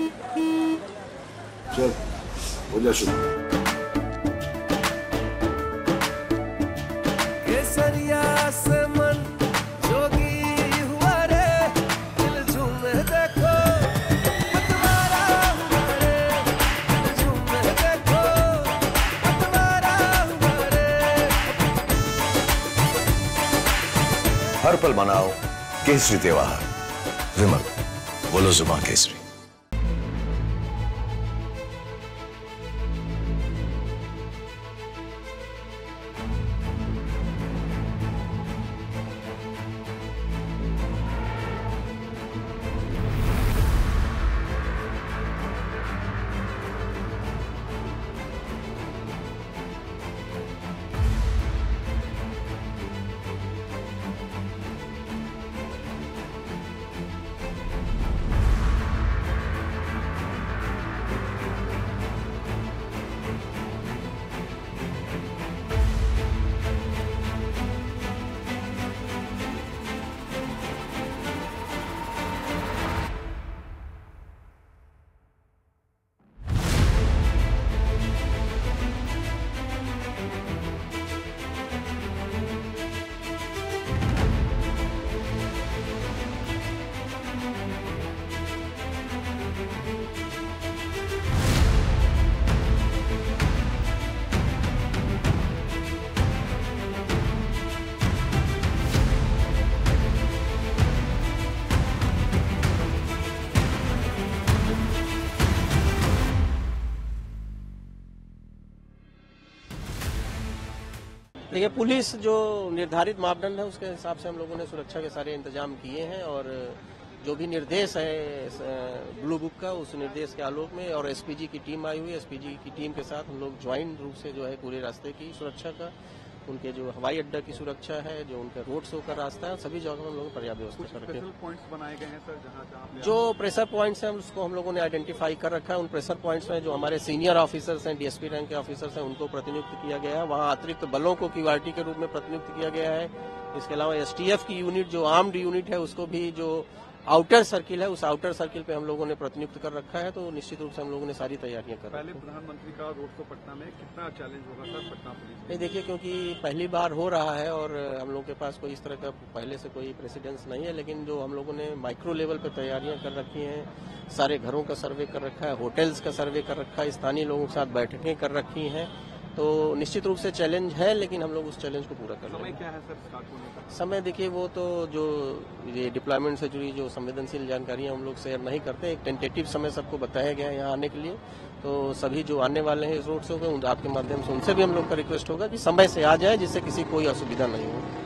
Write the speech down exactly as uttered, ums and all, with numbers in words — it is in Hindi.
चल हो जा शुरू। केसरिया से मन जोगी हुआ रे, दिल झूमे देखो पतवारा हुआ रे, दिल झूमे देखो पतवारा हुआ रे। हर पल मनाओ केसरी त्योहार। विमल, बोलो जुबान केसरी। देखिए, पुलिस जो निर्धारित मापदंड है उसके हिसाब से हम लोगों ने सुरक्षा के सारे इंतजाम किए हैं और जो भी निर्देश है ब्लू बुक का, उस निर्देश के आलोक में और एसपीजी की टीम आई हुई है। एसपीजी की टीम के साथ हम लोग ज्वाइंट रूप से जो है पूरे रास्ते की सुरक्षा का, उनके जो हवाई अड्डा की सुरक्षा है, जो उनका रोड शो का रास्ता है, सभी जगह हम लोग पर्याप्त व्यवस्था करके पॉइंट्स बनाए गए हैं सर, जहां जहां जो प्रेशर पॉइंट्स हैं उसको हम लोगों ने आइडेंटिफाई कर रखा है। उन प्रेशर पॉइंट्स में जो हमारे सीनियर ऑफिसर्स हैं, डीएसपी रैंक के ऑफिसर्स हैं, उनको प्रतिनियुक्त किया गया है। वहां अतिरिक्त बलों को क्यूआरटी के रूप में प्रतिनियुक्त किया गया है। इसके अलावा एसटीएफ की यूनिट जो आर्म्ड यूनिट है उसको भी, जो आउटर सर्किल है उस आउटर सर्किल पे हम लोगों ने प्रतिनियुक्त कर रखा है। तो निश्चित रूप से हम लोगों ने सारी तैयारियां कर पहले रखी हैं। प्रधानमंत्री का रोड शो पटना में कितना चैलेंज होगा सर पटना पुलिस में? नहीं, देखिए, क्योंकि पहली बार हो रहा है और हम लोग के पास कोई इस तरह का पहले से कोई प्रेसिडेंस नहीं है, लेकिन जो हम लोगों ने माइक्रो लेवल पे तैयारियां कर रखी हैं, सारे घरों का सर्वे कर रखा है, होटल्स का सर्वे कर रखा है, स्थानीय लोगों के साथ बैठकें कर रखी हैं। तो निश्चित रूप से चैलेंज है, लेकिन हम लोग उस चैलेंज को पूरा कर समय लेंगे। क्या है सर स्टार्ट होने का? समय देखिए, वो तो जो ये डिप्लॉयमेंट से जुड़ी जो संवेदनशील जानकारियां हम लोग शेयर नहीं करते। एक टेंटेटिव समय सबको बताया गया है यहाँ आने के लिए। तो सभी जो आने वाले हैं इस रोड शो पे, आपके माध्यम से उनसे भी हम लोग का रिक्वेस्ट होगा कि समय से आ जाए, जिससे किसी कोई असुविधा नहीं हो।